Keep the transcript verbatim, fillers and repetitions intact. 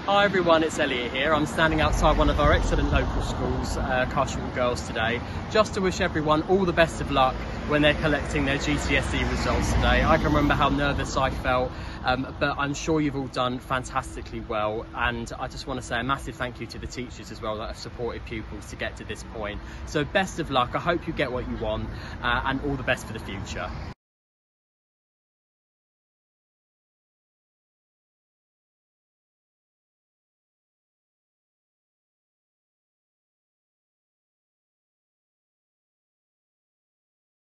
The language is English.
Hi everyone, it's Elliot here. I'm standing outside one of our excellent local schools, uh, Carshall Girls today, just to wish everyone all the best of luck when they're collecting their G C S E results today. I can remember how nervous I felt, um, but I'm sure you've all done fantastically well, and I just want to say a massive thank you to the teachers as well that have supported pupils to get to this point. So best of luck, I hope you get what you want, uh, and all the best for the future.